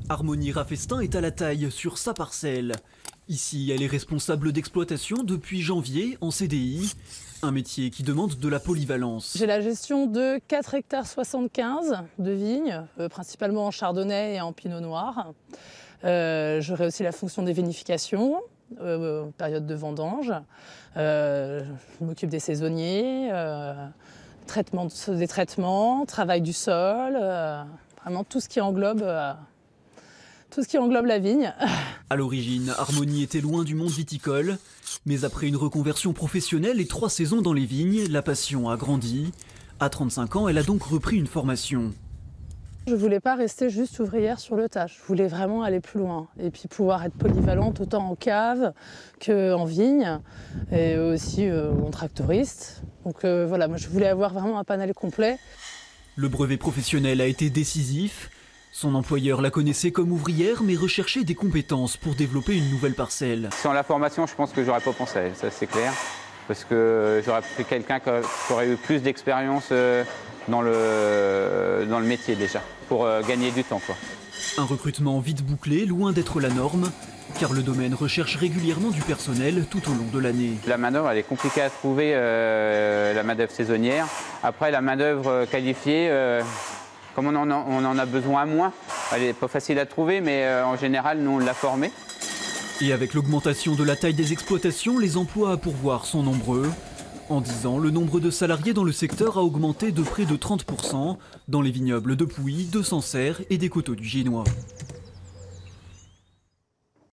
Harmonie Raffestin est à la taille sur sa parcelle. Ici, elle est responsable d'exploitation depuis janvier en CDI, un métier qui demande de la polyvalence. J'ai la gestion de 4 hectares 75 de vignes, principalement en chardonnay et en pinot noir. J'aurai aussi la fonction des vinifications, période de vendange. Je m'occupe des saisonniers, des traitements, travail du sol, vraiment tout ce qui englobe la vigne. À l'origine, Harmonie était loin du monde viticole, mais après une reconversion professionnelle et 3 saisons dans les vignes, la passion a grandi. À 35 ans, elle a donc repris une formation. Je ne voulais pas rester juste ouvrière sur le tas, je voulais vraiment aller plus loin et puis pouvoir être polyvalente autant en cave qu'en vigne et aussi en tractoriste. Donc voilà, moi je voulais avoir vraiment un panel complet. Le brevet professionnel a été décisif. Son employeur la connaissait comme ouvrière, mais recherchait des compétences pour développer une nouvelle parcelle. Sans la formation, je pense que j'aurais pas pensé à elle, ça c'est clair. Parce que j'aurais pris quelqu'un qui aurait eu plus d'expérience dans le métier déjà, pour gagner du temps, quoi. Un recrutement vite bouclé, loin d'être la norme, car le domaine recherche régulièrement du personnel tout au long de l'année. La main-d'œuvre, elle est compliquée à trouver, la main-d'œuvre saisonnière. Après, la main-d'œuvre qualifiée, comme on en a besoin à moins, elle n'est pas facile à trouver, mais en général, nous, on l'a formée. Et avec l'augmentation de la taille des exploitations, les emplois à pourvoir sont nombreux. En 10 ans, le nombre de salariés dans le secteur a augmenté de près de 30% dans les vignobles de Pouilly, de Sancerre et des Coteaux du Génois.